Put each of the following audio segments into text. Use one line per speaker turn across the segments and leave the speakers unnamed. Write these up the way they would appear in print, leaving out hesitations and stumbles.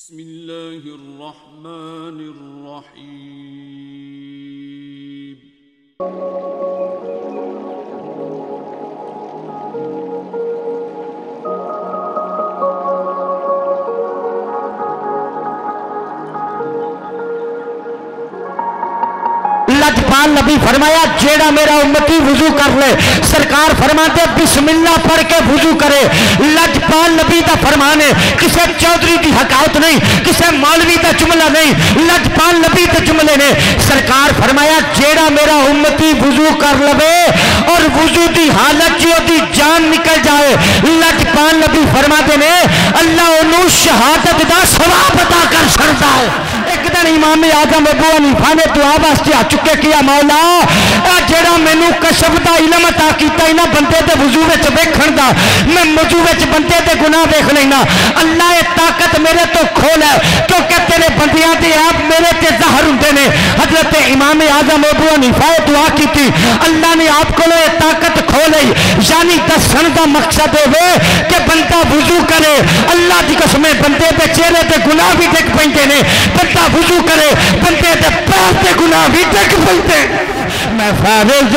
بسم اللہ الرحمن الرحیم
لجپال نبی فرمایا جیڑا میرا امتی وضو کر لے، سرکار فرماتے بسم اللہ پڑھ کے وضو کرے۔ لجپال نبی دا فرمان ہے، کسے چودھری دی حکایت نہیں، کسے مولوی دا جملہ نہیں، لجپال نبی دے جملے نے۔ سرکار فرمایا جیڑا میرا امتی وضو کر لے اور وضو دی حالت جو دی جان نکل جائے، لجپال نبی فرماتے نے اللہ انہوں شہادت دا ثواب عطا کر چھڑتا ہے۔ ایک دن امام اعظم ابو حنیفہ نے دعا واسطے آ چکے کیا مولا اے جڑا مینوں کشف دا علم عطا کیتا انہاں بندے دے وضو وچ ویکھن دا، میں وضو وچ بندے دے گناہ ویکھ لینا، اللہ اے طاقت میرے تو کھول ہے کیونکہ تیرے بندیاں دے آپ میرے تے ظاہر ہوندے نے۔ حضرت امام اعظم ابو حنیفہ دعا کیتی، اللہ نے آپ کو اے طاقت کھولی، یعنی دسن دا مقصد ہے کہ بندہ وضو کرے، اللہ دی قسم بندے دے چہرے تے گناہ بھی ڈگ پیندے نے، بندہ وضو کرے بندے دے پیر تے گناہ بھی ڈگ پیندے۔ میں فرض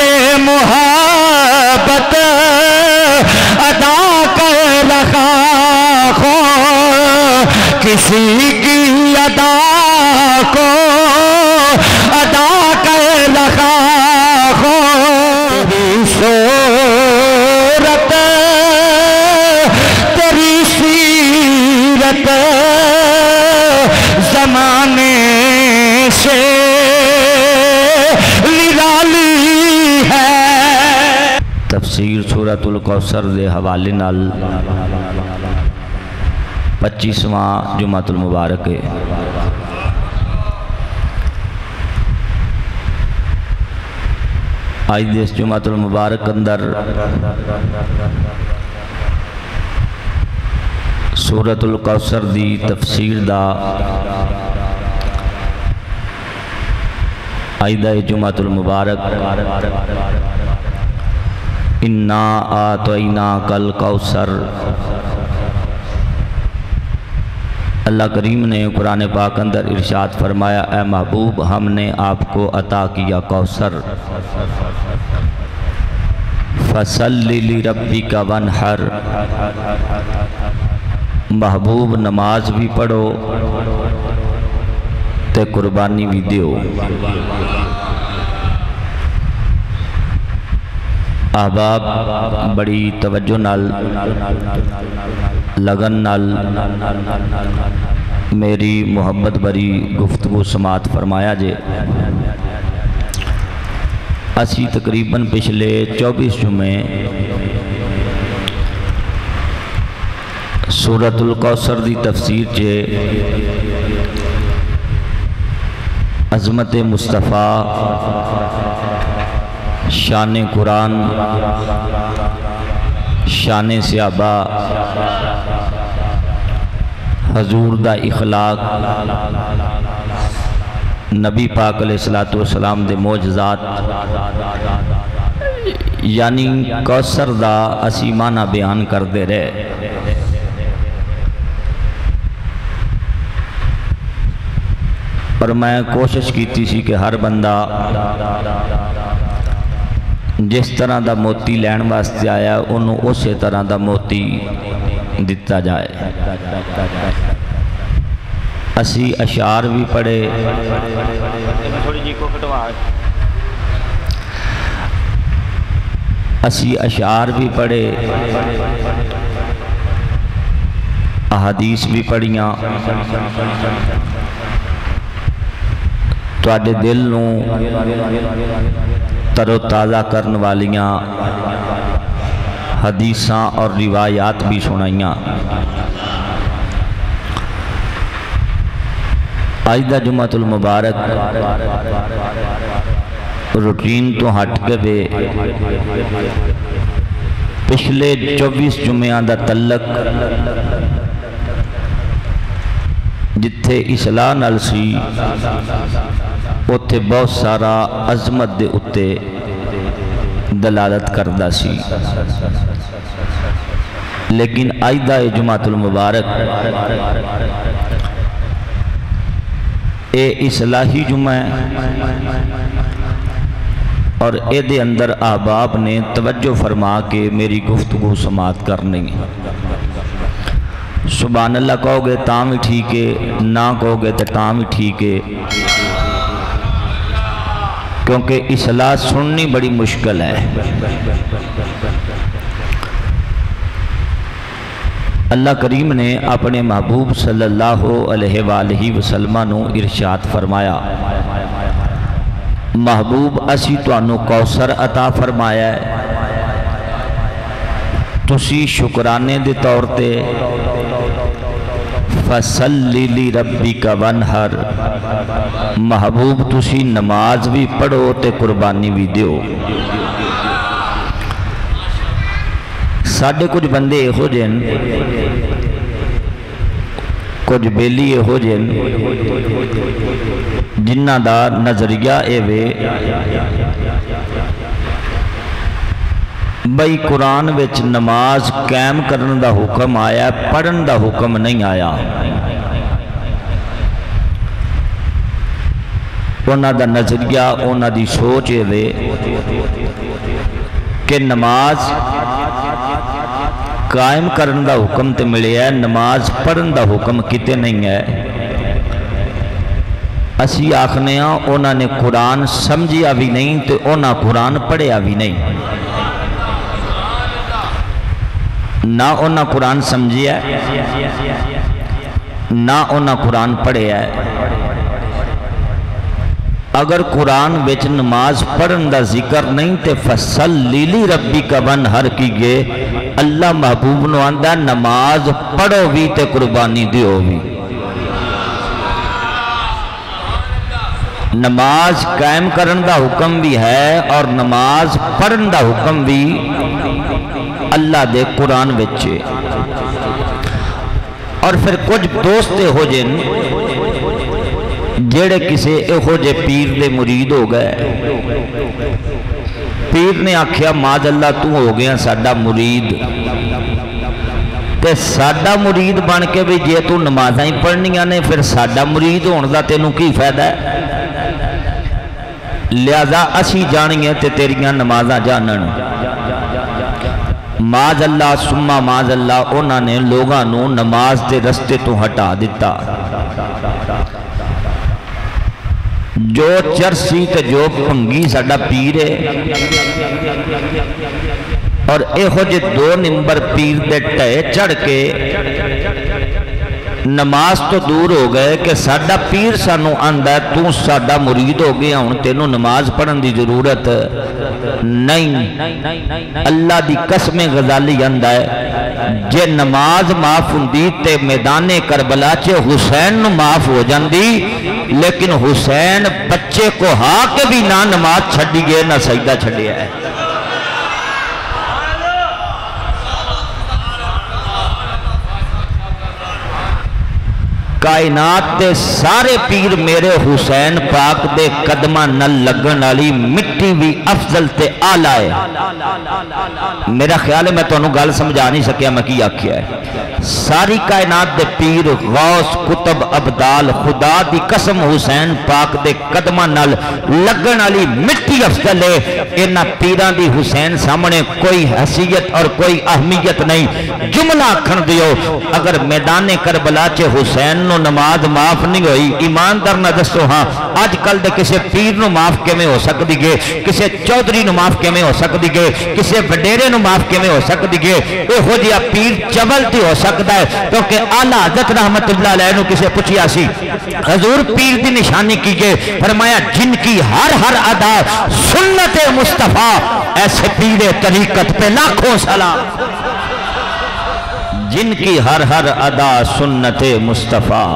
محبت ادا کر رہا ہوں، کسی کی ادا کو ادا کر رہا ہوں، تیری صورت تیری سیرت زمانے سے نرالی ہے۔ تفسیر سورۃ الکوثر دے حوالے نال 25واں جمعۃ المبارک ہے۔ آج دس جمعۃ المبارک اندر سورۃ الکوثر دی تفسیر دا آئدہ جمعۃ المبارک اِنَّا آتَيْنَاكَ الْكَوْثَرَ۔ اللہ کریم نے قرآن پاک اندر ارشاد فرمایا اے محبوب ہم نے آپ کو عطا کیا کوثر، فَصَلِّ لِرَبِّكَ وَانْحَرْ۔ محبوب نماز بھی پڑھو تے قربانی بھی دیو۔ احباب بڑی توجہ نال لگن نال میری محبت بری گفتگو سماعت فرمایا جے۔ اسی تقریباً پچھلے 24 جمعے سورۃ الکوثر دی تفسیر جے عظمت مصطفیٰ، شان قرآن، شان صحابہ، حضور دا اخلاق، نبی پاک علیہ السلام دے معجزات، یعنی کوثر دا اسی معنی بیان کر دے رہے۔ پر میں کوشش کیتی سی کہ ہر بندہ جس طرح دا موتی لین واسطے آیا انہوں اسی طرح دا موتی دیتا جائے۔ اسی اشعار بھی پڑھے، اسی اشعار بھی پڑھے، احادیث بھی پڑھیاں، تواڈے دل نوں تر و تازہ کرن والیاں حدیثاں اور روایات بھی سنائیاں۔ آج دا جمعۃ المبارک روٹین تو ہٹ کے بے پچھلے 24 جمعیاں دا تعلق جتھے اصلاح نال سی اتھے بہت سارا عظمت دے اتے دلالت کردہ سی، لیکن آئدہ جمعۃ المبارک اے اصلاحی جمعہ ہے اور اے دے اندر احباب نے توجہ فرما کے میری گفتگو سماعت کرنی ہے۔ سبحان اللہ کہو گے تاں بھی ٹھیک ہے، نہ کہو گے تاں بھی ٹھیک ہے، کیونکہ اصلاح سننی بڑی مشکل ہے۔ اللہ کریم نے اپنے محبوب صلی اللہ علیہ وآلہ وسلم نو ارشاد فرمایا، محبوب اسی تانوں کوثر عطا فرمایا ہے، تسی شکرانے دے طور تے فَصَلِّ لِرَبِّكَ وَانْحَرْ، محبوب تسی نماز بھی پڑھو تے قربانی بھی دیو۔ ساڑھے کچھ بندے ہو جن، کچھ بیلی ہو جن جنہ دا نظریہ اے وے بھئی قرآن وچ نماز قائم کرن دا حکم آیا، پڑھن دا حکم نہیں آیا۔ انہاں دا نظریہ، انہاں دی سوچ اے وے کہ نماز قائم کرن دا حکم تے ملے ہے، نماز پڑھن دا حکم کتے نہیں ہے۔ اسی آخنے ہاں انہاں نے قرآن سمجھیا بھی نہیں تے انہاں قرآن پڑھیا بھی نہیں۔ نہ انہاں قرآن سمجھیا ہے، نہ انہاں قرآن پڑھیا ہے۔ اگر قرآن وچ نماز پڑھن دا ذکر نہیں تے فَصَلِّ لِرَبِّكَ وَانْحَرْ کی گئے، اللہ محبوب نو آندہ نماز پڑھو بھی تے قربانی دیو بھی۔ نماز قائم کرن دا حکم بھی ہے اور نماز پڑھن دا حکم بھی اللہ دے قرآن وچے۔ اور پھر کچھ دوستے ہو جن جیڑے کسے اہو جے پیر دے مرید ہو گئے، پیر نے آکھیا ماذ اللہ تو ہو گیا ساڈا مرید، تے ساڈا مرید بن کے بھی جے تو نمازاں ہی پڑھنیاں نے پھر ساڈا مرید ہون دا تینوں کی فائدہ ہے؟ لہذا اسی جانیے تے تیریاں نمازاں جانن۔ ماذ اللہ سمہ ماذ اللہ انہاں نے لوگاں نو نماز دے رستے تو ہٹا دیتا۔ جو چرسی تے جو پنگی ساڈا پیر ہے، اور ایہو جے دو نمبر پیر دے ٹھے چڑھ کے نماز تو دور ہو گئے کہ ساڈا پیر سانو آندا ہے تو ساڈا مرید ہو گیا ہن تینوں نماز پڑھن دی ضرورت نہیں۔ اللہ دی قسم غزالی آندا ہے جے نماز معاف ہوندی تے میدان کربلا چے حسین نو معاف ہو جاندی، لیکن حسین بچے کو ہا کے بھی نہ نماز چھڑی گئے نہ سجدہ چھڑیا ہے۔ کائنات دے سارے پیر میرے حسین پاک دے قدمہ نہ لگن والی مٹی بھی افضل تے آلہ ہے۔ میرا خیال ہے میں تو انہوں گال سمجھا نہیں سکیا میں کی آکھیا ہے۔ ساری کائنات دے پیر غوث قطب عبدال خدا دی قسم حسین پاک دے قدمہ نہ لگن والی مٹی افضل ہے۔ انہا پیران دی حسین سامنے کوئی حیثیت اور کوئی اہمیت نہیں۔ جملہ کھن دیو اگر میدان کربلا چے حسین نو نماز معاف نہیں ہوئی، ایماندار نہ دستو ہاں آج کل دے کسے پیر نو معاف کے میں ہو سکتی گے، کسے چودری نو معاف کے میں ہو سکتی گے، کسے وڈیرے نو معاف کے میں ہو سکتی گے، اے ہو جیا پیر چبل تی ہو سکتا ہے۔ کیونکہ اعلیٰ حضرت رحمت اللہ علیہ نو کسے پوچھیا سی حضور پیر دی نشانی کیجئے، فرمایا جن کی ہر ادا سنت مصطفیٰ ایسے پیر طریقت پہ لاکھوں سلام۔ جن کی ہر ادا سنت مصطفیٰ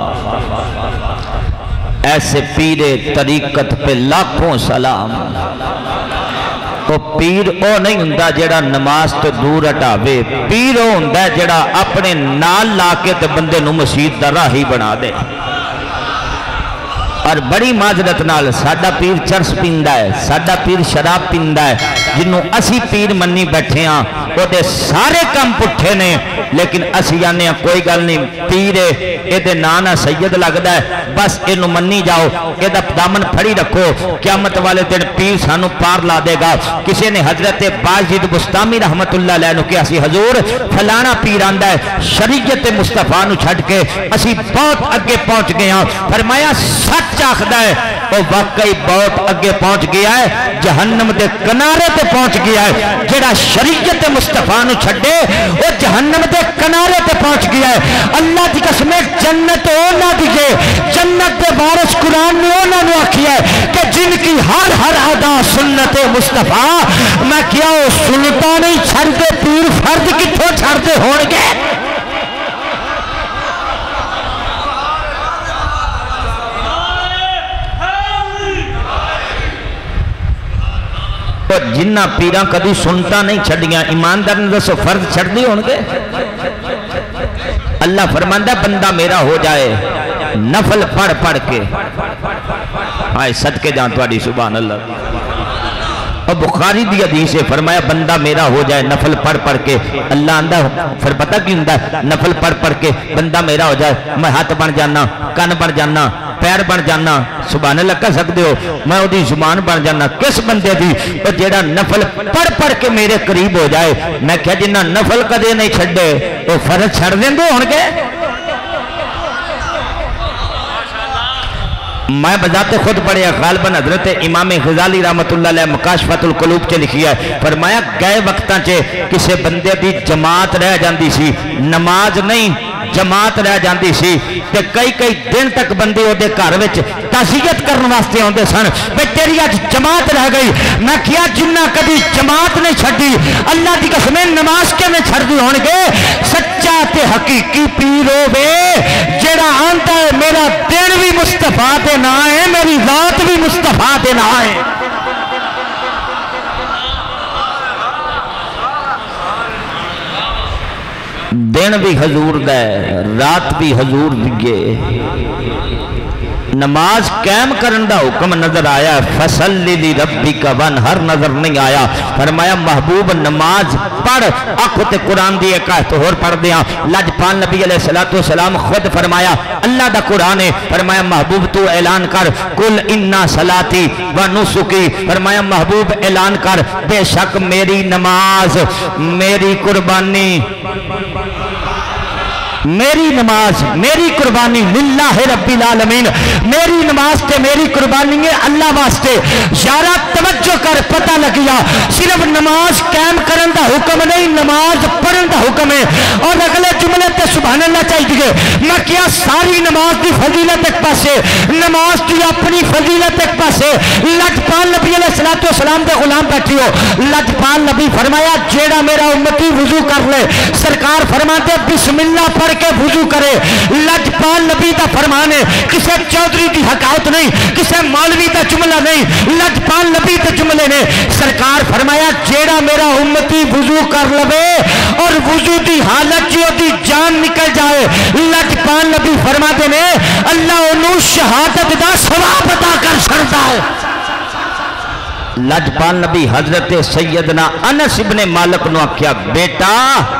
ایسے پیر طریقت پہ لاکھوں سلام۔ تو پیر او نہیں ہندہ جڑا نماز تو دور ہٹاوے، پیر او ہندہ جڑا اپنے نال لاکے تے بندے نو مسجد دا راہی بنا دے۔ اور بڑی معذرت نال ساڈا پیر چرس پیندا ہے، ساڈا پیر شراب پیندا ہے، جنوں اسی پیر منی بیٹھے ہاں وہ دے سارے کام پٹھے نے، لیکن اسی آنے کوئی گل نہیں، پیر ہے یہ نانا سید لگتا ہے، بس یہ منی جاؤ، یہ دامن پھڑی رکھو، قیامت والے دن پیر سانو پار لا دے گا۔ کسی نے حضرت باجد بستامی رحمت اللہ علیہ نو کہ اسی حضور فلانا پیر آندا ہے، شریعت مصطفیٰ نو چھڈ کے اسی بہت اگے پہنچ گئے ہاں۔ فرمایا سچ آخدا ہے وہ واقعی بہت اگے پہنچ گیا ہے، جہنم دے کنارے تے پہنچ گیا ہے۔ جڑا شریعت مصطفیٰ نو چھڈے وہ جہنم دے کنارے تے پہنچ گیا ہے۔ اللہ دی قسم جنت اونا دیجے، جنت دے وارث قرآن نے اونا نو آکھیا ہے کہ جن کی ہر ہر ادا سنت مصطفیٰ، میں کیا وہ سنتا نہیں چھڑ دے، پیر فرد کتھوں چھڑ دے ہون گے؟ جنہ پیران کدی سنتا نہیں چھڑیاں، ایماندار نے دسو فرض چھڑ دی ہون گے؟ اللہ فرماندہ بندہ میرا ہو جائے نفل پڑھ پڑھ کے، آئے صدقے جان توڑی سبحان اللہ۔ اور بخاری دی حدیث ہے، فرمایا بندہ میرا ہو جائے نفل پڑھ پڑھ کے، اللہ آندہ پھر پتہ کی ہوندا ہے نفل پڑھ پڑھ کے بندہ میرا ہو جائے، میں ہاتھ بن جانا، کان بن جانا، پیر بن جانا، سبحان اللہ کہہ سکتے ہو، میں وہ دی زبان بن جانا۔ کس بندے دی؟ وہ جیڑا نفل پڑھ پڑھ کے میرے قریب ہو جائے۔ میں کہا جنہ نفل کدے نہیں چھڑے وہ فرض چھڑ دیں دے ہون گے؟ میں بذات خود پڑھیا غالباً حضرت امام غزالی رحمت اللہ علیہ مکاشفۃ القلوب چے لکھیا ہے، فرمایا گئے وقتاں چے کسے بندے دی جماعت رہ جاندی سی، نماز نہیں جماعت رہ جاندی سی، تے کئی کئی دن تک بندے او دے گھر وچ تعزیت کرن واسطے ہوندے سن، بے تیری اج جماعت رہ گئی۔ میں کیا جنہ کبھی جماعت نہیں چھڈی، اللہ دی قسم نماز کے میں چھڑ دی ہون گے؟ سچا تے حقیقی پیر ہووے جڑا آندا ہے میرا دین بھی مصطفیٰ دے نا ہے، میری ذات بھی مصطفیٰ دے نا ہے۔ دن بھی حضور دے، رات بھی حضور دیئے، نماز قائم کرن دا حکم نظر آیا، فصلی لی ربی کا ونہر نظر نہیں آیا۔ فرمایا محبوب نماز پڑھ، آنکھوں تے قرآن دی ایک آیت اور پڑھ دیا۔ لجپال نبی علیہ السلام خود فرمایا اللہ دا قرآن ہے، فرمایا محبوب تو اعلان کر کل انا صلاتی و نسکی، فرمایا محبوب اعلان کر بے شک میری نماز، میری قربانی، میری نماز، میری قربانی للہ رب العالمین، میری نماز تے میری قربانی ہے اللہ واسطے۔ یارہ توجہ کر، پتہ لگیا صرف نماز قائم کرن دا حکم نہیں، نماز پڑھن دا حکم ہے۔ اور اگلے جملے تے سبحان اللہ چاہیے، میں کیا ساری نماز دی فضیلت ایک پاسے، نماز دی اپنی فضیلت ایک پاسے۔ لجپال نبی علیہ السلام دے غلام بیٹھی ہو، لجپال نبی فرمایا جیڑا میرا امتی وضو کر لے، سرکار فرماتے بسم اللہ پڑھ کے وضو کرے۔ لجپال نبی دا فرمان ہے، کسے چودھری دی حکایت نہیں، کسے مولوی دا جملہ نہیں، لجپال نبی دے جملے نے۔ سرکار فرمایا جیڑا میرا امتی وضو کر لوے اور وضو دی حالت جو دی جان نکل جائے، لجپال نبی فرماتے نے اللہ انہوں شہادت دا ثواب عطا کر چھڑتا ہے۔ لجپال نبی حضرت سیدنا انس ابن مالک نو کیا بیٹا،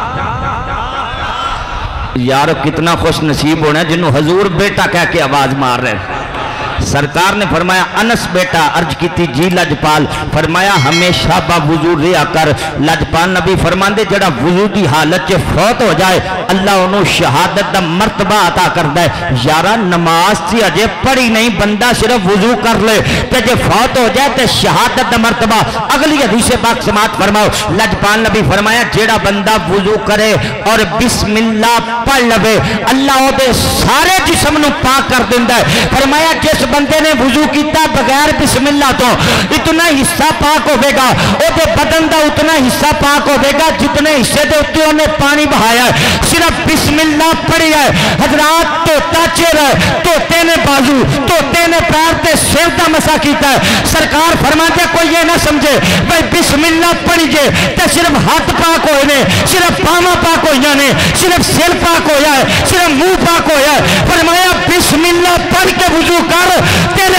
یارو کتنا خوش نصیب ہونا ہے جنہوں حضور بیٹا کہہ کے آواز مار رہے۔ سرکار نے فرمایا انس بیٹا، عرض کی تھی جی لجپال، فرمایا ہمیشہ با وضو رہا کر۔ لجپال نبی فرماندے جڑا وضو دی حالت چے فوت ہو جائے اللہ انہوں شہادت دا مرتبہ عطا کردا ہے۔ یارہ نماز تھی اجے پڑھی نہیں، بندہ صرف وضو کر لے تے جے فوت ہو جائے تے شہادت دا مرتبہ۔ اگلی حدیث پاک سماعت فرماؤ، لجپال نبی فرمایا جیڑا بندہ وضو کرے اور بسم اللہ پڑھ لوے اللہ او دے سارے جسم نو پاک کر دیندا ہے۔ فرمایا جس بندے نے وضو کیتا بغیر بسم اللہ تو اتنا حصہ پاک ہوئے گا، او دے بدن دا اتنا حصہ پاک ہوئے گا جتنے حصے دے اتے انہیں پانی بہایا ہے، صرف بسم اللہ پڑھی ہے۔ حضرات توتا چہرہ ہے، توتے نے بازو، توتے نے پیر تے سر دا مسا کیتا ہے۔ سرکار فرماتے کوئی یہ نہ سمجھے بھائی بسم اللہ پڑھی جے تے صرف ہاتھ پاک ہوئے نے، صرف پاما پاک ہوئے نے، صرف سر پاک ہویا ہے، صرف منہ پاک ہویا ہے۔ فرمایا بسم اللہ پڑھ کے وضو کر تے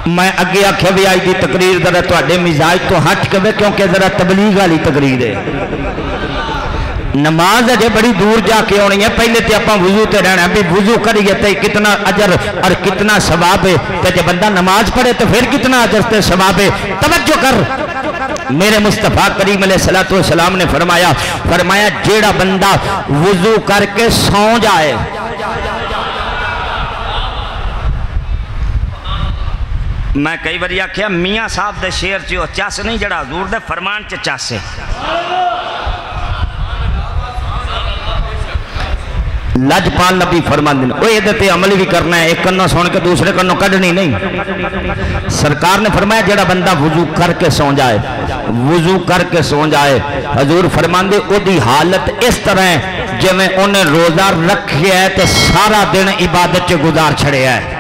میں اگے آخیا بھی آج کی تقریر ذرا تواڈے مزاج تو ہٹ کے کیونکہ ذرا تبلیغ والی تقریر ہے. نماز اجے بڑی دور جا کے آنی ہے. پہلے تو آپ وضو تے رہنا بھی وضو کریے تو کتنا اجر اور کتنا ثواب ہے. تو جب بندہ نماز پڑھے تو پھر کتنا اجر تے ثواب ہے. توجہ کر. میرے مصطفیٰ کریم علیہ الصلوۃ والسلام نے فرمایا جیڑا بندہ وضو کر کے سو جائے میں کئی بار آخیا میاں صاحب دے شیر چ چس نہیں جڑا حضور دے فرمان چ چس ہے. لجپال نبی فرمان دین وہ یہ عمل بھی کرنا ہے. ایک کنوں سن کے دوسرے کنوں کڈنی نہیں. سرکار نے فرمایا جڑا بندہ وضو کر کے سو جائے وضو کر کے سو جائے حضور فرمان دے او دی حالت اس طرح ہے جی میں انہیں روزہ رکھیا ہے تو سارا دن عبادت چ گزار چھڑیا ہے.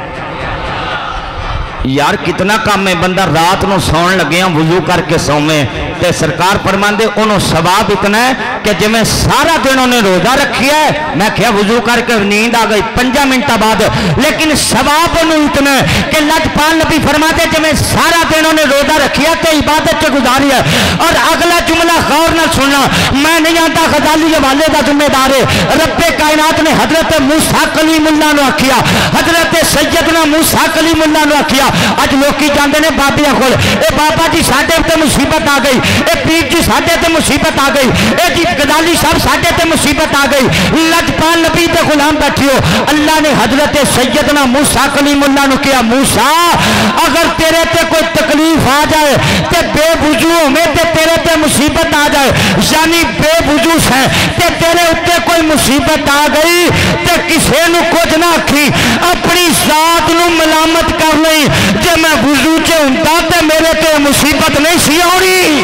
یار کتنا کام ہے. بندہ رات نو سون لگے ہیں وضو کر کے سویں تے سرکار فرمان دے انہوں ثواب اتنا ہے کہ جی میں سارا دن انہیں روزہ رکھیا ہے. میں کہا وضو کر کے نیند آ گئی 5 منٹ بعد لیکن ثواب انہوں اتنا ہے کہ لجپال نبی فرماتے جی میں سارا دن انہیں روزہ رکھیا تے عبادت سے گزاری ہے. اور اگلا جملہ غور نہ سننا. میں نہیں آتا غزالی والے دا ذمہ دار ہے. رب کائنات نے حضرت موسیٰ کلیم اللہ نو آکھیا حضرت سیدنا موسیٰ کلیم اللہ نو آکھیا. اج لوکی جاندے نے بابیاں کول اے بابا جی ساڈے تے مصیبت آ گئی اے پیر جی ساڈے تے مصیبت آ گئی اے جی غزالی صاحب ساڈے تے مصیبت آ گئی. لجپال نبی تے غلام بیٹھیو. اللہ نے حضرت سیدنا موسیٰ کلیم اللہ نو کہا موسیٰ اگر تیرے تے کوئی تکلیف آ جائے تے بے وضو میں تے تیرے تے مصیبت آ جائے یعنی بے وضو سے تے تیرے اتے کوئی مصیبت آ گئی تے کسے نو کچھ نہ آکھی اپنی ذات نو ملامت کر لئی جے میں وضو چے ہوندا تے میرے تے مصیبت نہیں سی آنی.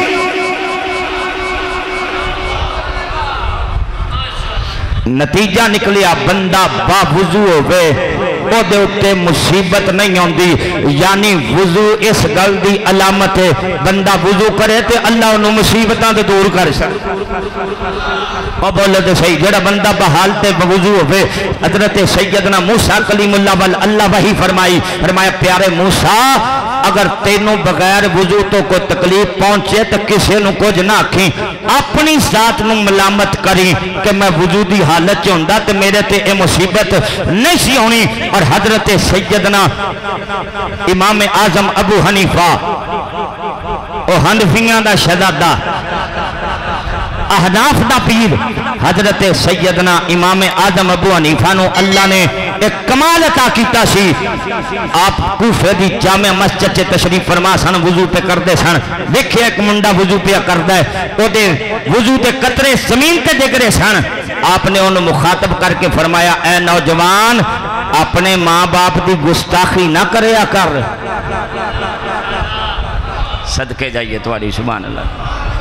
نتیجہ نکلیا بندہ با وضو ہوئے او دے اتے مصیبت نہیں ہوندی. یعنی وضو اس گل دی علامت ہے. بندہ وضو کرے تے اللہ انہوں مصیبتاں تے دور کر سکتا. او بولے تے صحیح جڑا بندہ بحال تے وضو ہوئے. حضرت سیدنا موسیٰ کلیم اللہ اللہ وحی فرمایا پیارے موسیٰ اگر تینوں بغیر وضو تو کوئی تکلیف پہنچے تو کسے نو کچھ نہ آکھیں اپنی ذات نو ملامت کریں کہ میں وضو دی حالت چ ہوندا تے میرے تے اے مصیبت نہیں سی ہونی. اور حضرت سیدنا امام اعظم ابو حنیفہ او حنفیاں دا شہزادہ احناف دا پیر حضرت سیدنا امام اعظم ابو حنیفہ نو اللہ نے ایک کمال عطا کیتا سی. آپ کوفے دی جامع مسجد سے تشریف فرما سن وضو پہ کردے سن. دیکھے ایک منڈا وضو پہ کردا ہے او دے وضو تے قطرے زمین تے ڈگ رہے سن. آپ نے انہوں مخاطب کر کے فرمایا اے نوجوان اپنے ماں باپ دی گستاخی نہ کریا کر. صدقے جائیے تمہاری سبحان اللہ.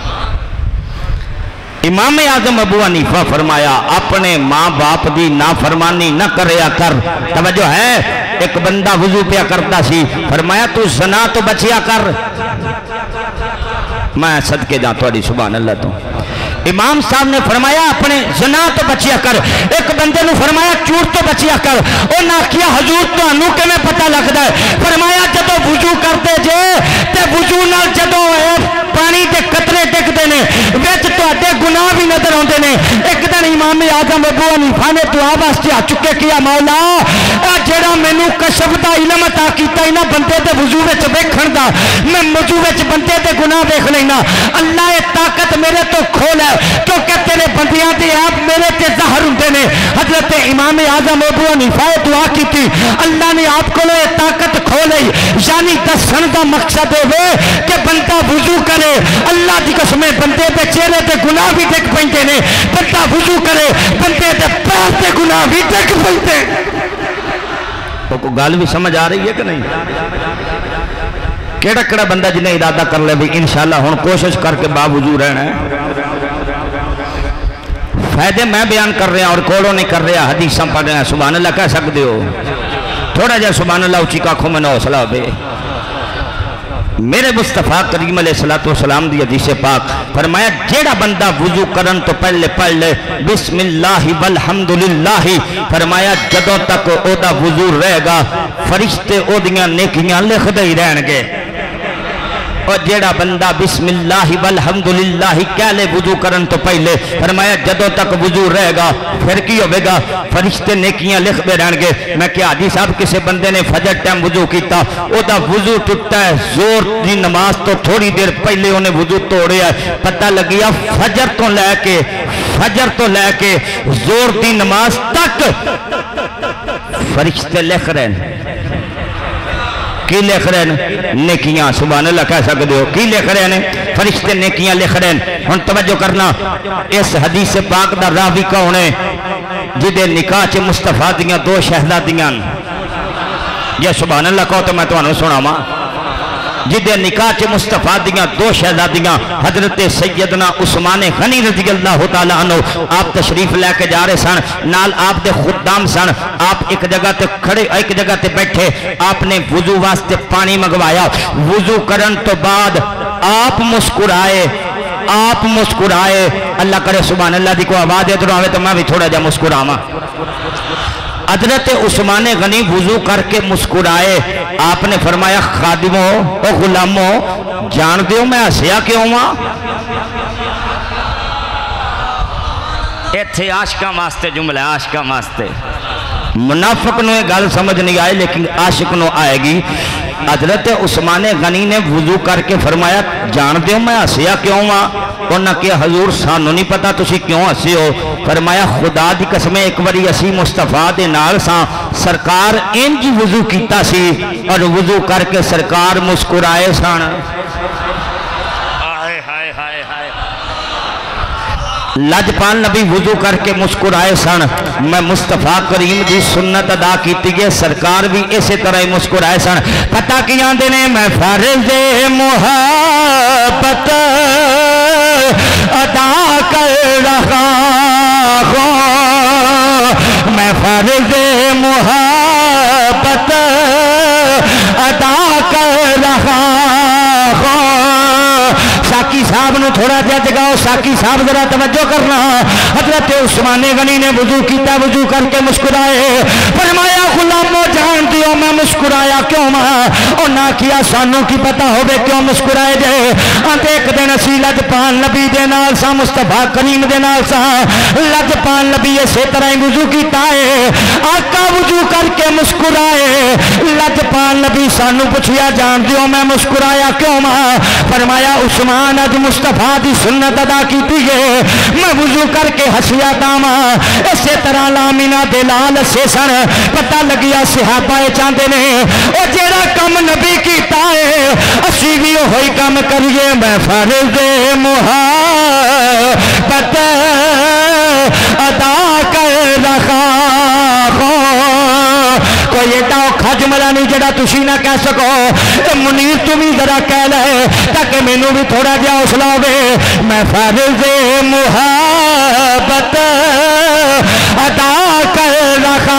امام اعظم ابو حنیفہ فرمایا اپنے ماں باپ دی نافرمانی نہ کریا کر. توجہ ہے. ایک بندہ وضو پیا کرتا سی فرمایا تو زنا تو بچیا کر. میں صدقے جا تھوڑی سبحان اللہ. تو امام صاحب نے فرمایا اپنے زنا تو بچیا کر. ایک بندے نے فرمایا چور تو بچیا کر. او نہ کیا حضور تو انو کے میں پتہ لگتا ہے. فرمایا جدو وضو کرتے جے تے وضو نال جدو پانی دے قطرے ڈگدے نے وچ تواڈے گناہ بھی نظر آندے نے. ایک دن امام اعظم ابو حنیفہ نے دعا واسطے ہاتھ چکے کیا مولا اے جڑا مینوں کشف دا علم عطا کیتا ہے نا بندے دے وضو وچ ویکھن دا میں وضو وچ بندے دے گناہ ویکھ لینا. اللہ اے طاقت میرے تو کھول ہے کیونکہ تیرے بندیاں دے آپ میرے تے ظاہر ہوندے نے. حضرت امام اعظم ابو حنیفہ دعا کیتی اللہ نے آپ کو یہ طاقت کھولی. یعنی دسن دا مقصد ہوئے کہ بندہ وضو کرے اللہ دی قسمیں بندے دے چہرے تے گناہ بھی ڈگ پیندے نے. بندہ وضو کرے بندے دے پیر تے گناہ بھی ڈگ پیندے. تو کو گل بھی سمجھ آ رہی ہے کہ نہیں؟ کیڑا کیڑا بندہ جنہیں ارادہ کر لے بھی انشاءاللہ ہن کوشش کر کے با وضو رہنا ہے. فائدے میں بیان کر رہا اور کولوں نہیں کر رہا حدیثاں پڑھ رہا. سبحان اللہ کہہ سکتے ہو تھوڑا جا سبحان اللہ اچھی کاکھوں میں نہ حوصلہ ہو. میرے مصطفیٰ کریم علیہ السلام دی حدیث پاک فرمایا جیڑا بندہ وضو کرن تو پہلے پڑھ لے بسم اللہ والحمدللہ، فرمایا جدوں تک او دا وضو رہے گا فرشتے او دیاں نیکیاں لکھ دے ہی رہن گے۔ اور جیڑا بندہ بسم اللہ والحمدللہ کہہ لے وضو کرن تو پہلے، فرمایا جدوں تک وضو رہے گا پھر کی ہوئے گا فرشتے نیکیاں لکھ دے رہن گے۔ میں کہ حاجی صاحب کسے بندے نے فجر ٹائم وضو کیتا او دا وضو ٹوٹتا ہے، زور دی نماز تو تھوڑی دیر پہلے انہیں وضو توڑیا ہے، پتہ لگیا فجر تو لے کے زور دی نماز تک فرشتے لکھ رہے ہیں۔ کی لکھ رہے ہیں؟ نیکیاں۔ سبحان اللہ کہہ سکتے ہو، کی لکھ رہے ہیں؟ فرشتے نیکیاں لکھ رہے ہیں۔ ہن توجہ کرنا، اس حدیث پاک دا راوی کون ہے جدے نکاح چ مصطفیٰ دیاں دو شہزادیاں، یہ سبحان اللہ کہو تو میں تمہیں سناواں، جدے نکاح چ مصطفیٰ دیاں دو شہزادیاں حضرت سیدنا عثمان غنی رضی اللہ تعالیٰ عنہ آپ تشریف لے کے جا رہے سن، نال آپ دے خدام سن، آپ ایک جگہ تے کھڑے ایک جگہ تے بیٹھے، آپ نے وضو واسطے پانی منگوایا، وضو کرن تو بعد آپ مسکرائے، اللہ کرے سبحان اللہ دی کو آواز ادھر آوے تو میں بھی تھوڑا جا مسکراواں۔ حضرت عثمان غنی وضو کر کے مسکرائے، آپ نے فرمایا خادموں او غلاموں جان دیو میں ہسیا کیوں ہاں؟ ایتھے عاشقاں واسطے جملہ، عاشقاں واسطے، منافق نو یہ گل سمجھ نہیں آئے لیکن عاشق نو آئے گی۔ حضرت عثمان غنی نے وضو کر کے فرمایا جان دیو میں ہسیا کیوں ہاں؟ انہاں کہ حضور سانو نہیں پتا تسی کیوں ہسے ہو؟ فرمایا خدا دی قسم ایک باری اسی مصطفیٰ دے نال ساں، سرکار انج وضو کیتا سی اور وضو کر کے سرکار مسکرائے سن۔ لجپال نبی وضو کر کے مسکرائے سن، میں مصطفیٰ کریم دی سنت ادا کیتی گئے، سرکار بھی اسی طرح ہی مسکرائے سن۔ پتہ کی آندے نے میں فرض محبت ادا کر رہا ہوں، میں فرض محبت ادا کر رہا ہوں۔ ساکی صاحب نو تھوڑا جا جگاؤ، ساکی صاحب ذرا توجہ کرنا۔ حضرت عثمان غنی نے وضو کیتا، وضو کر کے مسکرائے، فرمایا غلامو جان دیو میں مسکرایا کیوں ماں؟ انہاں کیا سانو کی پتہ ہوئے کیوں مسکرائے جائے؟ آنتے ایک دن اسی لجپال نبی دے نال سا، مصطفیٰ کریم دے نال سا، لجپال نبی اسی طرح وضو کیتا ہے، آقا وضو کر کے مسکرائے، لجپال نبی سانو پوچھیا جان دیو میں مسکرایا کیوں ماں؟ فرمایا عثمان اج مصطفیٰ دی سنت ادا کیتی ہے، میں وضو کر کے ہسیا داما۔ اسی طرح لامینہ دلال سے سن، پتہ لگیا صحابہ چاہتے نے او جیڑا کم نبی کیتا ہے اسی بھی ہوئی کم کریے، میں فرض محبت ادا کر رہا ہوں۔ کوئی ایڈا اوکھا جملہ نہیں جڑا تسی نہ کہہ سکو، منیر تم ہی ذرا کہہ لے تاکہ میں نو بھی تھوڑا جا حوصلہ ہوئے، میں فرض محبت ادا کر رہا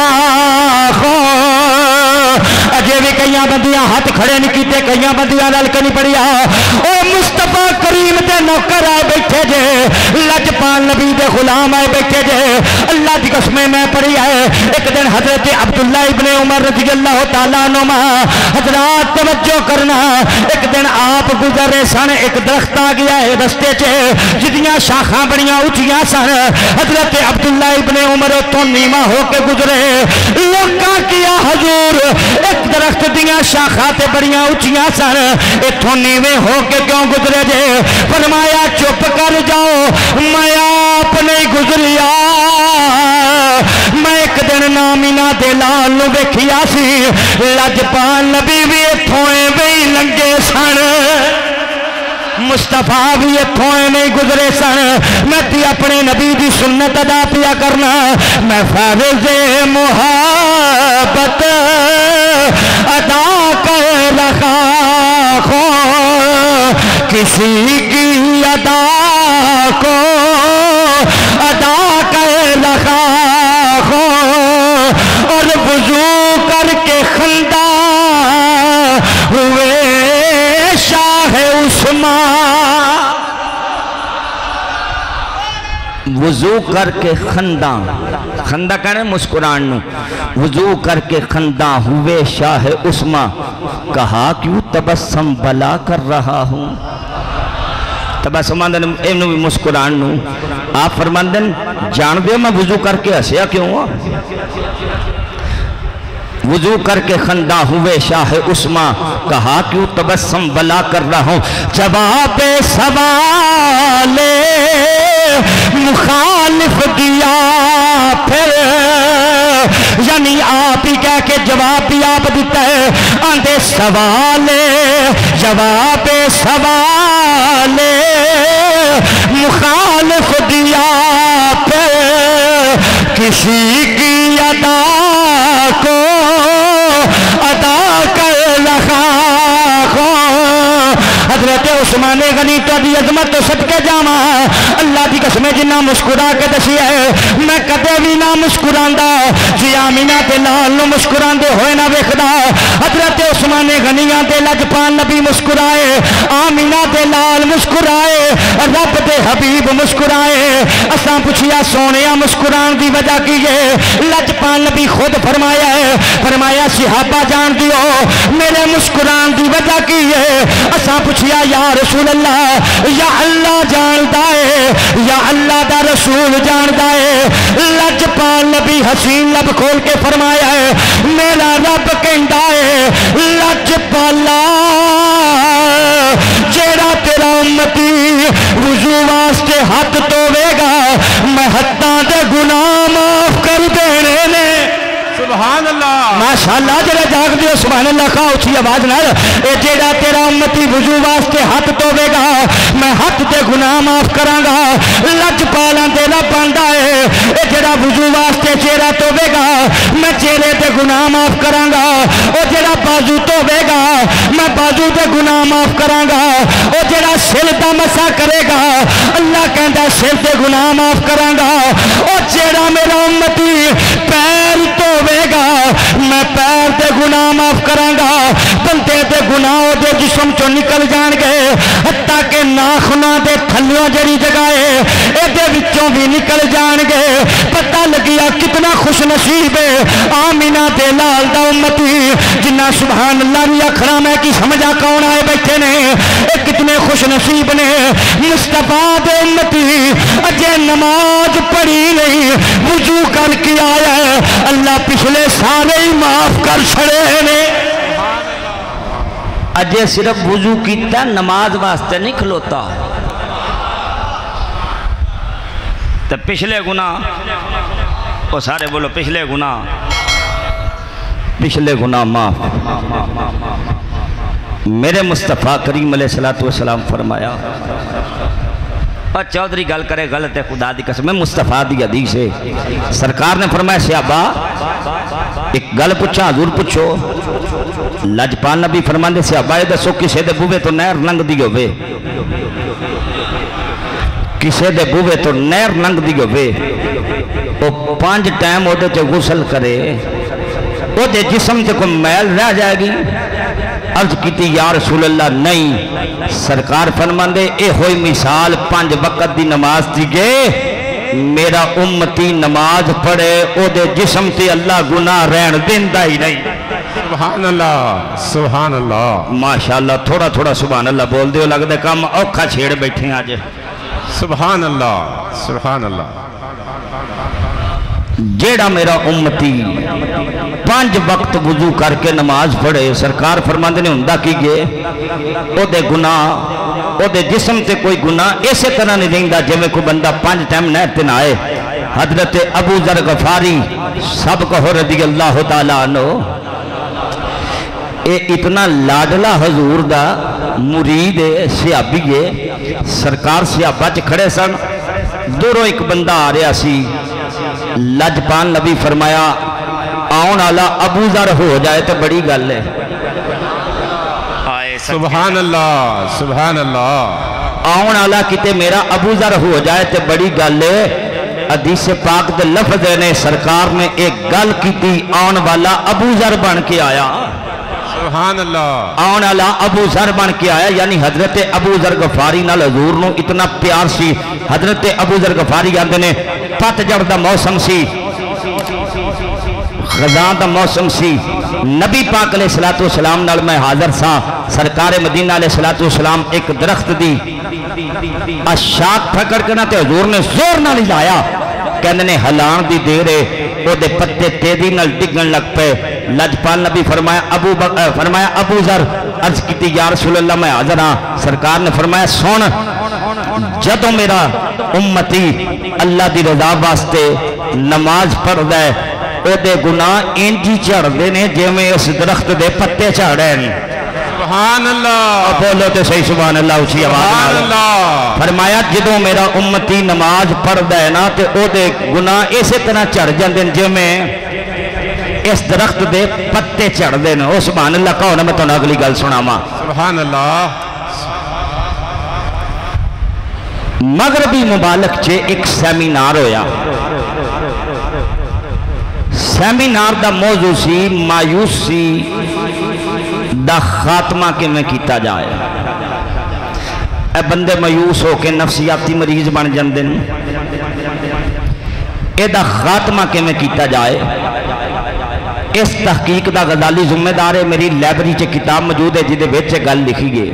ہوں۔ اجے بھی کئیاں بندیاں ہاتھ کھڑے نہیں کیتے، کئیاں بندیاں لل کے نہیں پڑیا، او مصطفیٰ کریم دے نوکر آئے بیٹھے جے، لجپال نبی دے غلام آئے بیٹھے جے، اللہ دی قسمیں میں پڑھی ہے۔ ایک دن حضرت عبداللہ ابن عمر رضی اللہ تعالیٰ عنہما، حضرات توجہ کرنا، ایک دن آپ گزرے سن، ایک درخت آ گیا ہے رستے چے جدیاں شاخاں بڑیاں اونچیاں سن، حضرت عبداللہ ابن عمر تو نیما ہو کے گزرے، لوکاں کیا حضور ایک درخت دیاں شاخاں تے بڑیاں اونچیاں سن، اتھوں نیویں ہو کے کیوں گزرے جے؟ فرمایا چپ کر جاؤ میں آپ نہیں گزریا، میں ایک دن نامینہ دے لال نو ویکھیا سی، لجپال نبی بھی اتھوں ایویں لنگے سن، مصطفیٰ بھی اتھوں نہیں گزرے سن، میں تی اپنے نبی دی سنت ادا پیا کرنا، میں فرض محبت ادا کر رہا ہوں، کسی کی ادا کو ادا کر رہا ہوں، اور وضو کر کے خندہ ہوئے وضو کر کے خنداں، خنداں کہنے مسکران نو، وضو کر کے خنداں ہوئے شاہ عثمان، کہا کیوں تبسم بلا کر رہا ہوں. تبسم انہوں بھی مسکران نو آپ فرماندن جان دے میں وضو کر کے ہسیا کیوں ہوں. وضو کر کے خنداں ہوئے شاہ عثمان، کہا کیوں تبسم بلا کر رہا ہوں. جواب سوال مخالف دیا پھر، یعنی آپ ہی کہہ کے جواب بھی آپ دیتا ہے. آندے سوال جواب سوال مخالف دیا پھر، کسی کی ادا کو ادا کر رہا ہوں. حضرت عثمان غنی تو دی عظمت تو صدقے جاواں، اللہ دی قسم جنہ مسکرا کے دسی ہے میں کدے بھی نہ مسکراندا جی آمینہ تے لال نو مسکراندے ہوئے نہ ویکھدا. حضرت عثمان غنیاں دے لجپال نبی مسکرائے، آمینہ تے لال مسکرائے، رب دے حبیب مسکرائے. اساں پوچھیا سونیا مسکران دی وجہ کی ہے؟ لجپال نبی خود فرمایا ہے، فرمایا صحابہ جان دیو میرے مسکران دی وجہ کی ہے؟ اساں پوچھیا یا رسول اللہ، یا اللہ جاندا ہے، یا اللہ دا رسول جاندا ہے. لجپال نبی حسین لب کھول کے فرمایا ہے میرا رب کہندا ہے لجپالا جیڑا تیرا امتی وضو واسطے ہاتھ دھوے گا میں ہتھاں دے گناہ معاف کر دینے نے. سبحان اللہ ماشاءاللہ جڑے جاگ دیو سبحان اللہ کھا اچھی آواز نال. اے جیڑا تیرا امتی وضو واسطے ہاتھ دھوے گا میں ہاتھ دے گناہ معاف کراں گا. لجپالاں دے رب آندا ہے اے جیڑا وضو واسطے چہرہ دھوے گا میں چہرے دے گناہ معاف کراں گا. او جیڑا بازو دھوے گا میں بازو دے گناہ معاف کراں گا. او جیڑا سر دا مسا کرے گا اللہ کہندا سر دے گناہ معاف کراں گا. او جیڑا میرا امتی پیر دھوے گا میں پیر دے گناہ معاف کراں گا. بندے دے گناہ دے جسم چوں نکل جان گے حتیٰ کہ ناخناں دے تھلیوں جڑی جگہ ہے اے دے وچوں بھی نکل جان گے. پتہ لگیا کتنا خوش نصیب ہے آمینہ دے لال دا امتی جنہ سبحان اللہ بھی آکھنا میں کی سمجھا کون آئے بیٹھے نے. اے کتنے خوش نصیب نے مصطفیٰ دے امتی اجے نماز پڑھی نہیں وضو کر کے آیا ہے اللہ پچھلے سارے ہی معاف کر چھڑے نے. اجے صرف وضو کیتا نماز واسطے نہیں کھلوتا تو پچھلے گناہ وہ سارے بولو پچھلے گناہ معاف. میرے مصطفیٰ کریم علیہ السلام فرمایا اور چودھری گل کرے غلط ہے خدا دی قسم مصطفیٰ دی حدیث ہے. سرکار نے فرمایا صحابہ ایک گل پوچھا حضور پوچھو. لجپال نبی فرماندے صحابہ دسو کسے دے بوے تو نہر لنگ دی ہوئے کسے دے بوے تو نہر لنگ دی ہوئے وہ 5 ٹائم ہوتے تے غسل کرے وہ دے جسم تے کوئی میل رہ جائے گی. عرض کیتی یا رسول اللہ نہیں. سرکار فرماندے اے ہوئی مثال 5 وقت دی نماز دیگے میرا امتی نماز پڑھے او دے جسم تے اللہ گناہ رہن دیندہ ہی نہیں.
سبحان اللہ سبحان اللہ
ماشاءاللہ تھوڑا تھوڑا سبحان اللہ بول دیو لگ دے کام اوکھا چھیڑ بیٹھے آج.
سبحان اللہ سبحان اللہ.
جیڑا میرا امتی 5 وقت وضو کر کے نماز پڑھے سرکار فرماندے نے ہوندا کی گے او دے گناہ او دے جسم تے کوئی گناہ اسی طرح نہیں رہندا جویں کوئی بندہ 5 ٹائم نہر تے نہ آئے. حضرت ابو ذر غفاری سب کہو رضی اللہ تعالیٰ عنہ اے اتنا لاڈلا حضور دا مرید صحابی ہے. سرکار صحابہ چ کھڑے سن دوروں ایک بندہ آ رہا سی. لجپال نبی فرمایا آؤن والا ابو ذر ہو جائے تو بڑی گل ہے.
سبحان اللہ سبحان اللہ.
آؤن والا کتے میرا ابو ذر ہو جائے تو بڑی گل ہے. حدیث پاک دے لفظ نے سرکار نے ایک گل کی تھی آؤن والا ابو ذر بن کے آیا.
سبحان اللہ
آنے والا ابو ذر بن کے آیا، یعنی حضرت ابو ذر غفاری نال حضور نو اتنا پیار سی۔ حضرت ابو ذر غفاری آندے نے پت جڑ دا موسم سی، خزاں دا موسم سی، نبی پاک علیہ الصلوۃ والسلام نال میں حاضر سا، سرکار مدینہ علیہ الصلوۃ والسلام ایک درخت دی اشاک پھکڑ کے نہ تے حضور نے زور نال ہلایا، کہندے نے ہلان دی دیر ہے او دے پتے تیزی نال ڈگن لگ پے۔ لجپال نبی فرمایا ابو ذر، عرض کیتی یا رسول اللہ میں حاضر ہاں۔ سرکار نے فرمایا سن، جدوں میرا امتی اللہ دی رضا واسطے نماز پڑھدا ہے او دے گناہ انجی چڑھدے نے جویں اس درخت دے پتے چڑھے ہیں۔
سبحان اللہ،
بولو تے صحیح سبحان اللہ اچھی آواز
سبحان
نال۔
اللہ،
فرمایا جدوں میرا امتی نماز پڑھدا ہے نا تے او دے گناہ اسی طرح چڑھ جاندے ہیں جویں اس درخت دے پتے چڑھدے نے۔ او سبحان اللہ کہو نا، میں تانوں اگلی گل سناواں۔
سبحان اللہ۔
مغربی ممالک چ ایک سیمینار ہویا، سیمینار دا موضوع سی مایوسی دا خاتمہ کیویں کیتا جائے۔ اے بندے مایوس ہو کے نفسیاتی مریض بن جاندے نے، اے دا خاتمہ کیویں کیتا جائے۔ اس تحقیق دا غزالی ذمہ دار ہے، میری لائبریری چ کتاب موجود ہے جدے وچ گل لکھی گئی۔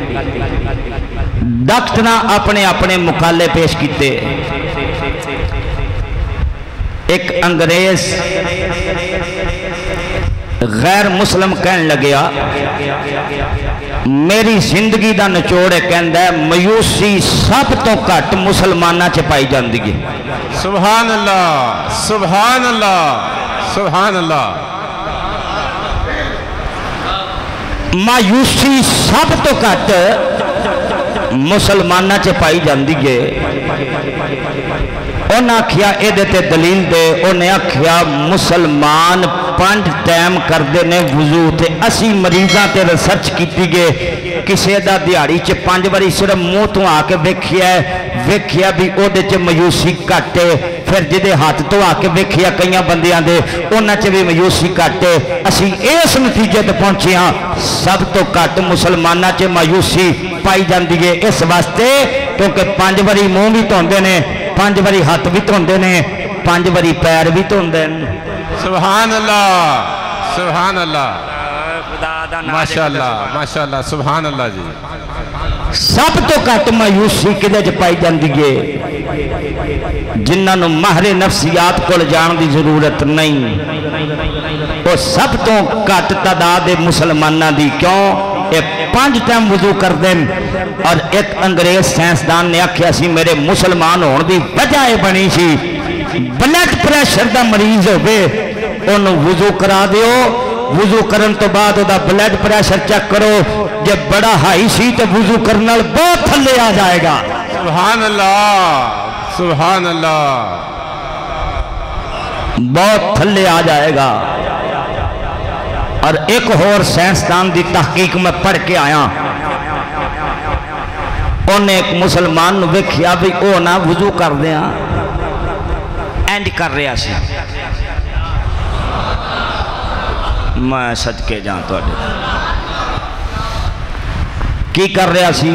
ڈاکٹر نے اپنے مقالے پیش کیتے۔ ایک انگریز غیر مسلم کہن لگیا میری زندگی دا نچوڑ کہندا ہے مایوسی سب تو گھٹ مسلماناں چ پائی جاندی ہے۔
سبحان اللہ، سبحان اللہ، سبحان اللہ۔
مایوسی سب تو گھٹ مسلماناں چ پائی جاندی ہے۔ انہیں آکھیا اے دیتے دلیل دے، انہیں آکھیا مسلمان 5 ٹائم کردے نے وضو تے اسی مریضاں تے ریسرچ کیتی گئے، کسے دا دیہاڑی چ 5 باری صرف منہ تو آ کے ویکھیا بھی او دے چ مایوسی گھٹ ہے، پھر جدے ہاتھ تو آ کے ویکھیا کئیاں بندیاں دے انہاں چ بھی مایوسی گھٹ ہے۔ اسی اس نتیجے تے پہنچے ہاں سب تو گھٹ مسلماناں چ مایوسی پائی جاندی ہے، اس واسطے کیونکہ 5 باری منہ بھی دھوندے نے، 5 باری ہاتھ بھی دھوندے نے، 5 باری پیر بھی دھوندے نے۔
سبحان اللہ، سبحان اللہ، ماشاءاللہ، ماشاءاللہ، سبحان اللہ جی۔
سب تو گھٹ مایوسی کدے چ پائی جاندی ہے؟ جنہاں نوں ماہر نفسیات کول جان دی ضرورت نہیں، وہ سب تو گھٹ تعداد مسلماناں دی۔ کیوں؟ یہ 5 ٹائم وضو کر دیں۔ اور ایک انگریز سائنسدان نے آکھیا سی میرے مسلمان ہون دی وجہ یہ بنی سی بلڈ پریشر دا مریض ہوئے انہوں وضو کرا دیو، وضو کرن تو بعد دا بلڈ پریشر چیک کرو، جب بڑا ہائی سی تو وضو کرنا بہت تھلے آ جائے گا۔
سبحان اللہ، سبحان اللہ،
بہت تھلے آ جائے گا۔ اور ایک اور سائنسدان دی تحقیق میں پڑھ کے آیا، انہیں ایک مسلمان نو ویکھیا بھی او نہ وضو کر دیا اینج کر رہا سی، میں صدقے جان تو کی کر رہا سی؟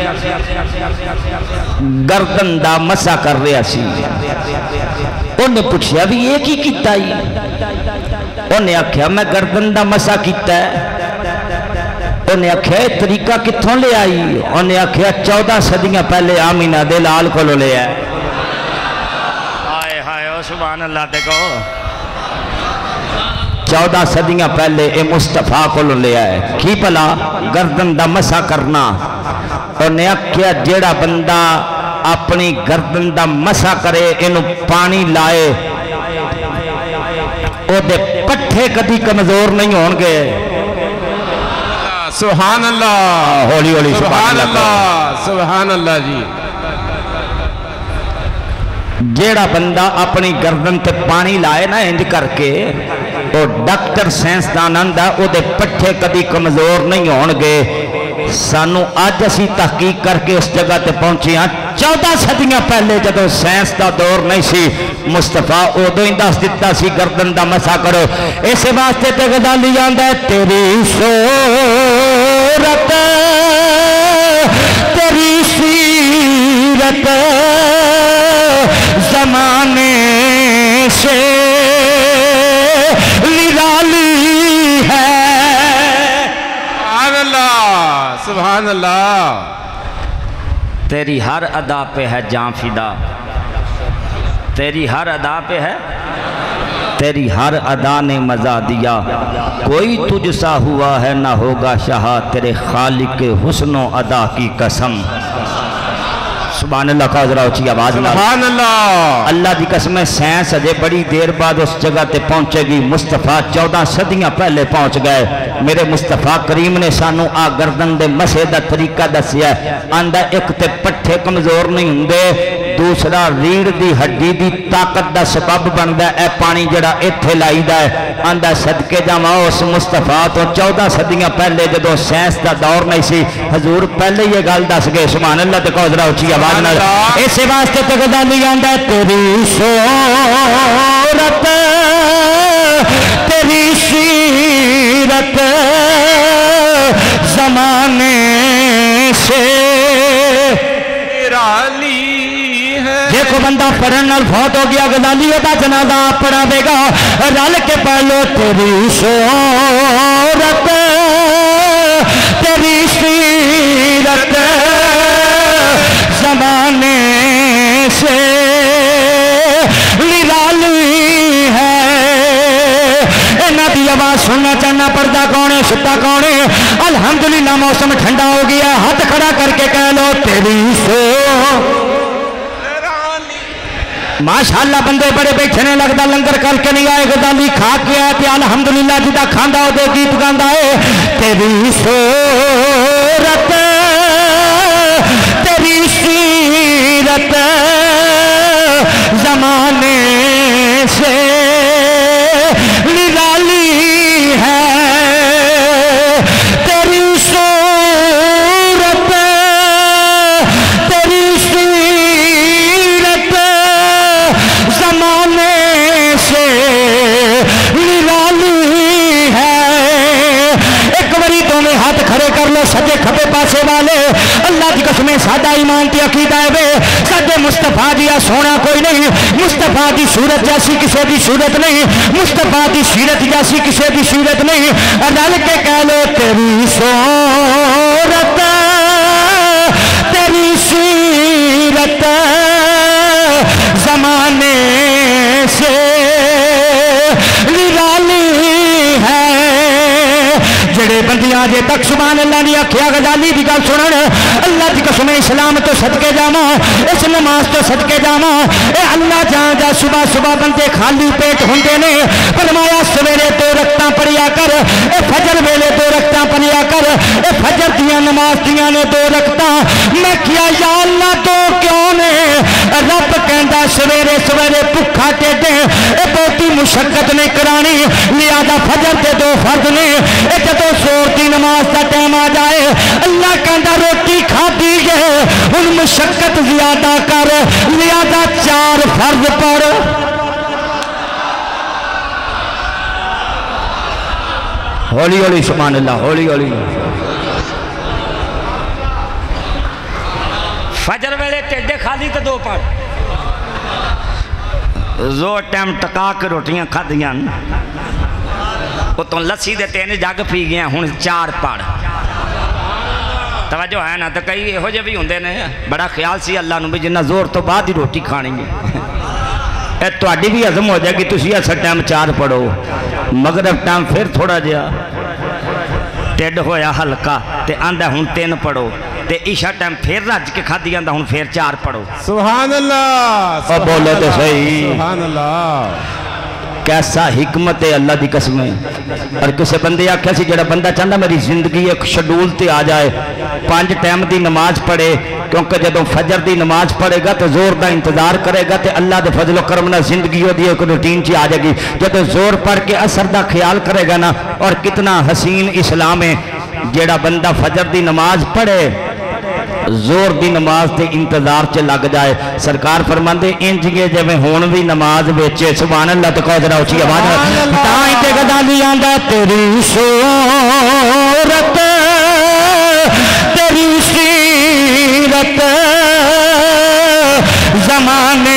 گردن دا مسا کر رہا سی۔ انہیں پوچھیا بھی یہ کی کیتا ہی؟ انہیں آکھیا میں گردن دا مسا کیتا ہے۔ انہیں آکھیا یہ طریقہ کتھوں لے آئی؟ انہیں آکھیا 14 صدیاں پہلے آمینہ دے لال کو لے آئے۔ آئے ہائے او سبحان اللہ تے کہو، 14 صدیاں پہلے اے مصطفیٰ کو لے آئے۔ کی پلا گردن دا مسا کرنا؟ انہیں آکھیا جیڑا بندہ اپنی گردن دا مسا کرے انہوں پانی لائے او دے پٹھے کدی کمزور نہیں ہون گے۔
سبحان اللہ،
ہولی ہولی
سبحان اللہ، سبحان اللہ جی۔
جیڑا بندہ اپنی گردن تے پانی لائے نا انج کر کے او ڈاکٹر سائنسدان آندا او دے پٹھے کدی کمزور نہیں ہون گے۔ سانو آج اسی تحقیق کر کے اس جگہ تے پہنچے ہیں 14 صدیاں پہلے جدو سائنس دا دور نہیں سی مصطفیٰ ادو ہی دس دیتا سی گردن دا مسا کرو اس واسطے تے غزالی آندا ہے تیری صورت تیری سیرت زمانے سے نرالی ہے
سبحان اللہ سبحان اللہ
تیری ہر ادا پہ ہے جان فدا تیری ہر ادا پہ ہے تیری ہر ادا نے مزہ دیا کوئی تجھ سا ہوا ہے نہ ہوگا شاہ تیرے خالق حسن و ادا کی قسم سبحان اللہ کا ذرا اچھی آواز نہ
سبحان اللہ
اللہ دی قسم سائنس اجے بڑی دیر بعد اس جگہ تے پہنچے گی مصطفیٰ 14 صدیاں پہلے پہنچ گئے میرے مصطفیٰ کریم نے سانو آ گردن دے مسے دا طریقہ دسیا آندا ایک تے پٹھے کمزور نہیں ہوندے دوسرا ریڑھ دی ہڈی دی طاقت دا سبب بندا اے پانی جڑا ایتھے لائیدا ہے آندا صدقے جاواں اس مصطفیٰ تو 14 صدیاں پہلے جدوں سائنس دا دور نہیں سی حضور پہلے یہ گل دس گئے سبحان اللہ تے کو ذرا اچھی آواز نال اس واسطے تے غزالی آندا ہے تیری صورت تیری سیرت زمانے سے
نرالی ہے
دیکھو بندہ پڑھن نال فوت ہو گیا غزالی دا جنازہ پڑھاوے گا رل کے پڑھ لو تیری صورت تیری سیرت زمانے سے نرالی ہے نبی آواز سننا چاہنا پردہ کون ہے ستا کون ہے الحمدللہ موسم ٹھنڈا ہو گیا ہاتھ کھڑا کر کے کہہ لو تیری ماشاءاللہ بندے بڑے بیٹھے نے لگتا لنگر کر کے نہیں آئے غزالی کھا کے آئے تے الحمدللہ جدا کھاندا ہو دے گیت گاندا ہے تیری صورت تیری سیرت زمانے سے نرالی ہے تیری صورت تیری سیرت زمانے سے نرالی ہے ایک باری تمہیں ہاتھ کھڑے کر لو سجے کھبے پاسے والے اللہ کی قسم سادہ ایمان تی عقیدہ ہے بے سادے مصطفیٰ دیا سونا کوئی نہیں مصطفیٰ دی صورت جیسی کسی دی صورت نہیں مصطفیٰ دی سیرت جیسی کسی دی سیرت نہیں رل کے کہہ لو تیری صورت تیری سیرت زمانے سے نرالی ہے جڑے بندیاں جے تک سبحان اللہ نے آکھیا غزالی دی گل سنن اللہ دی قسم اسلام تو صدقے جاواں اس نماز تو صدقے جاواں اے اللہ جان جا صبح صبح بندے خالی پیٹ ہوندے نے فرمایا سویرے 2 رکعتاں پڑھیا کر اے فجر ویلے 2 رکعتاں پڑھیا کر اے فجر دیاں نماز دیاں نے 2 رکعتاں میں کیا یا اللہ تو کیوں نے رب کہندا سویرے سویرے بھکھا ٹیڈے اے بہتی مشقت نہیں کرانی لہذا فجر تے 2 فرض نے اے جدوں زور دی نماز دا ٹائم آ جائے اللہ کہندا روٹی کھادی ہے ہن مشقت زیادہ کر لہذا 4 فرض پڑھ ہولی ہولی سبحان اللہ ہولی ہولی فجر ویلے ٹیڈے کھادی تے 2 پڑھ زور ٹائم ٹکا کے روٹیاں کھادیاں وہ تو لسی دے 3 جگ پی گیا ہوں 4 پڑھ توجہ ہے نا تو کئی ہو جے بھی ہوندے نے بڑا خیال سی اللہ نو بھی جنہ زور تو بعد ہی روٹی کھانی ہے اے تو اڈی بھی عظم ہو جائے کہ تسی ایسا ٹائم 4 پڑھو مغرب ٹائم پھر تھوڑا جیا ٹیڈ ہویا ہلکا تے آندہ ہوں 3 پڑھو تے عشاء ٹائم پھر رج کے کھا دیا ہوں پھر 4 پڑھو
سبحان اللہ
اور بولے تو صحیح
سبحان اللہ
کیسا حکمت ہے اللہ دی قسم ہے اور کسے بندے آکھیا سی جڑا بندہ چاہتا میری زندگی ایک شیڈول تے آ جائے 5 ٹائم دی نماز پڑھے کیونکہ جدوں فجر دی نماز پڑھے گا تو زور دا انتظار کرے گا تے اللہ دے فضل و کرم نال زندگی دی ایک روٹین چ آ جائے گی جدوں زور پڑھ کے اثر دا خیال کرے گا نا اور کتنا حسین اسلام ہے جڑا بندہ فجر دی نماز پڑھے زور دی نماز تے انتظار چ لگ جائے سرکار فرماندے انج گے جویں ہون بھی نماز وچ سبحان اللہ تے کہو ذرا اونچی آواز تاں تے گدالی آندا تیری صورت تیری سیرت زمانے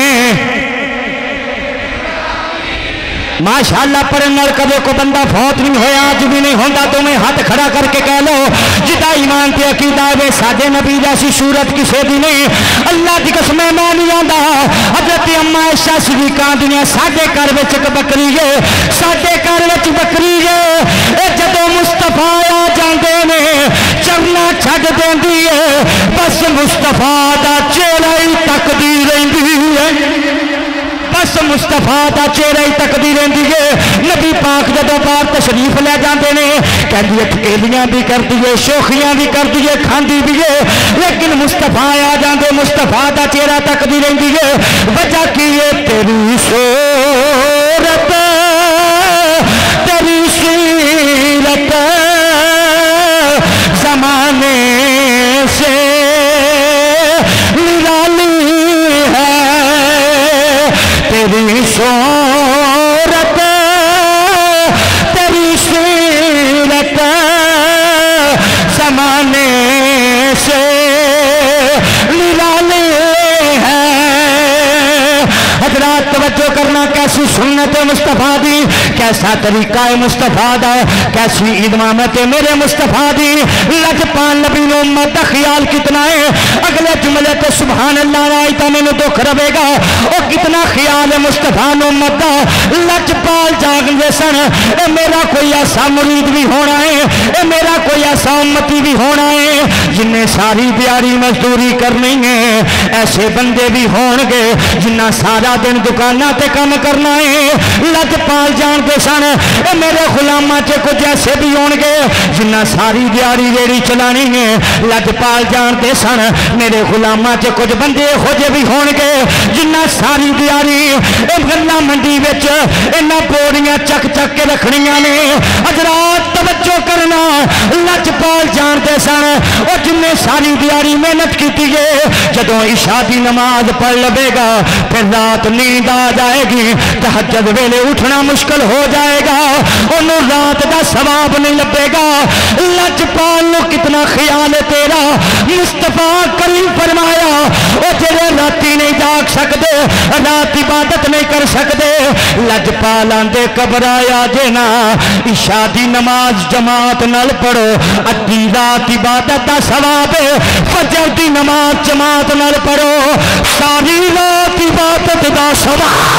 ماشاءاللہ پڑھن نال کدے کو بندہ فوت نہیں ہویا اج بھی نہیں ہوندا تو میں ہاتھ کھڑا کر کے کہہ لو جدا ایمان تے عقیدہ ہے ساڈے نبی جیسی صورت کسے دی نہیں اللہ دی قسم میں نہیں آندا حضرت اما عائشہ صدیقہ دنیا ساڈے گھر وچ ایک بکری ہے ساڈے گھر وچ بکری ہے اے جدوں مصطفی آ جاندے نے چرنا چھڈ دیندی ہے بس مصطفی دا چہرہ ہی تکدی رہندی ہے بس مصطفیٰ دا چہرہ ہی تکدی رہندی ہے نبی پاک جدوں باہر تشریف لے جاندے نے کہندی ہے ٹھکیلیاں بھی کردی ہے شوخیاں بھی کردی ہے کھاندی بھی ہے لیکن مصطفیٰ آ جاندے مصطفیٰ دا چہرہ تکدی رہندی ہے وجہ کی ہے تیری صورت تیری سیرت زمانے سے نرالی ہے تیری صورت تیری سیرت زمانے سے نرالی ہے حضرات توجہ کرنا کیسی سنت مصطفیٰ دی کیسا طریقہ مصطفیٰ دا کیسی ادمامت میرے مصطفیٰ دی لجپال نبی نے امت دا خیال کتنا ہے اگلے جملے تے سبحان اللہ رائی تا میں نے دکھ رہے گا اور کتنا خیال ہے مصطفیٰ نے امت دا لجپال جاگ دے سن اے میرا کوئی ایسا مرید بھی ہونا ہے اے میرا کوئی ایسا امتی بھی ہونا ہے جن نے ساری دیاری مزدوری کرنی ہے ایسے بندے بھی ہون گے جنہ سارا دن دکانہ تے کم کرنا ہے لجپال جان دے سن اے میرے غلامہ چے کچھ ایسے بھی ہون گے جنہ ساری دیاری ریڑی چلانی ہے لجپال جان دے سن میرے غلامہ چے کچھ بندے خوجے بھی ہون گے جنہ ساری دیاری اے گلا منڈی وچ انہاں پوڑیاں چک چک کے رکھنیاں نے حضرات توجہ کرنا لجپال جان دے سن او جن ساری دیاری محنت کیتی ہے جدوں عشاء دی نماز پڑھ لبے گا پھر رات نیند آ جائے گی تہجد ویلے اٹھنا مشکل ہو جائے گا انہوں رات دا ثواب نہیں لبے گا لجپال نو کتنا خیال ہے تیرا مصطفیٰ کریم فرمایا او جڑے راتی نہیں جاگ سکدے رات عبادت نہیں کر سکدے لجپال آندے قبر آیا جنا عشاء دی نماز جماعت نال پڑھو ادھی رات عبادت دا ثواب ہے فجر دی نماز جماعت نال پڑھو ساری رات عبادت دا ثواب